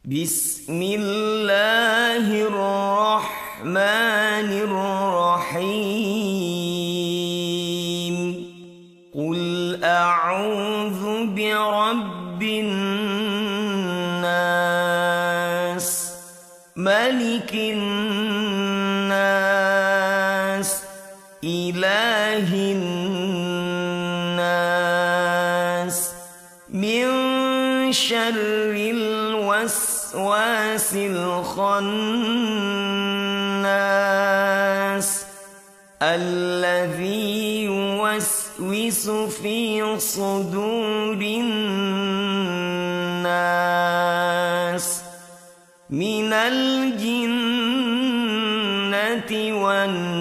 بسم الله الرحمن الرحيم قل أعوذ برب الناس ملك الناس إله الناس من شر الوسواس الخناس الذي يوسوس في صدور الناس من الجنة والناس